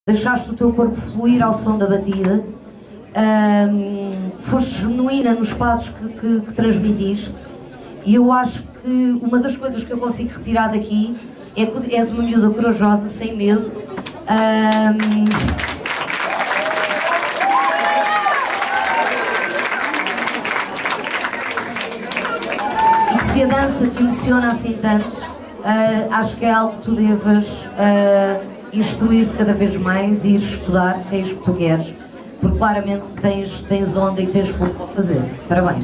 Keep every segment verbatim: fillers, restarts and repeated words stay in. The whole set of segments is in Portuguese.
deixaste o teu corpo fluir ao som da batida, um, foste genuína nos passos que, que, que transmitiste, e eu acho que uma das coisas que eu consigo retirar daqui é que és uma miúda corajosa, sem medo. Um, e se a dança te emociona assim tanto, uh, acho que é algo que tu devas uh, instruir-te cada vez mais e ir estudar, se é isto que tu queres, porque claramente tens, tens onda e tens fogo para fazer. Parabéns.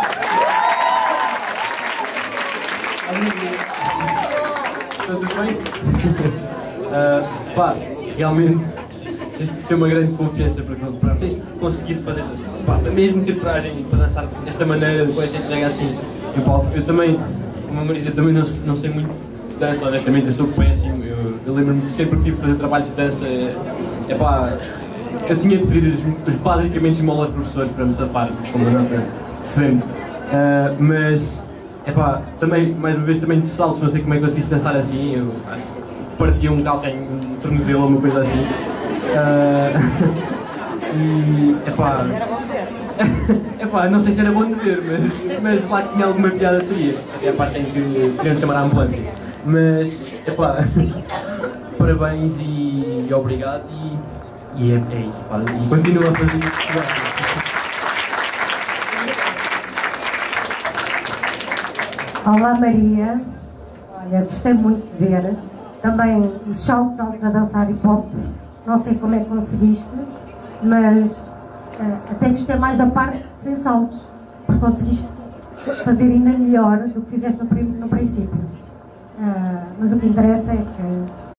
Tudo bem? uh, pá, realmente tens de ter uma grande confiança para tens de conseguir fazer, pá, mesmo ter coragem para dançar desta maneira, depois ter que assim. Eu, pá, eu também, como a Marisa, também não, não sei muito de dança, honestamente, eu sou péssimo. Eu, eu lembro-me que sempre que tive de fazer trabalhos de dança, é, é pá, eu tinha de pedir os, os basicamente esmolas aos professores para me safar, como eu não sempre. Uh, mas epá, também, mais uma vez, também de saltos, não sei como é que conseguiste dançar assim, eu acho que partia um calcanho, um tornozelo ou uma coisa assim. Uh, e, epá, Mas era bom de ver. Epá, não sei se era bom de ver, mas, mas lá que tinha alguma piada teria, até a parte em que queriam chamar a ambulância. Mas, epá, parabéns e, e obrigado e, e é, é isso, pá, e continua a fazer isso. Olá Maria, olha, gostei muito de ver, também os saltos altos a dançar hip hop, não sei como é que conseguiste, mas uh, até gostei mais da parte sem saltos, porque conseguiste fazer ainda melhor do que fizeste no, no princípio, uh, mas o que interessa é que